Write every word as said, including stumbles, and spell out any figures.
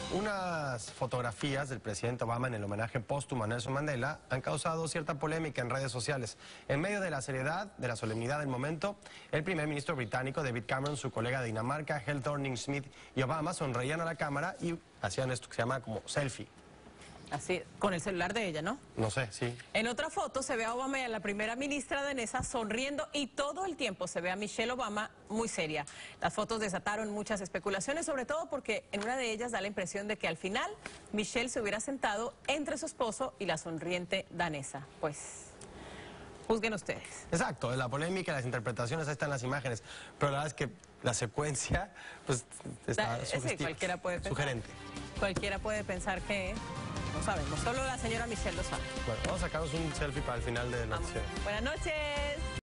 Unas fotografías del presidente Obama en el homenaje póstumo a Nelson Mandela han causado cierta polémica en redes sociales. En medio de la seriedad, de la solemnidad del momento, el primer ministro británico David Cameron, su colega de Dinamarca, Helle Thorning-Schmidt y Obama sonreían a la cámara y hacían esto que se llama como selfie. Así, con el celular de ella, ¿no? No sé, sí. En otra foto se ve a Obama y a la primera ministra danesa sonriendo y todo el tiempo se ve a Michelle Obama muy seria. Las fotos desataron muchas especulaciones, sobre todo porque en una de ellas da la impresión de que al final Michelle se hubiera sentado entre su esposo y la sonriente danesa. Pues, juzguen ustedes. Exacto, la polémica, las interpretaciones, ahí están las imágenes, pero la verdad es que la secuencia, pues, está Da, sí, cualquiera puede pensar. sugerente. Cualquiera puede pensar que... No sabemos, solo la señora Michelle lo sabe. Bueno, vamos a sacarnos un selfie para el final de la Vamos. sesión. Buenas noches.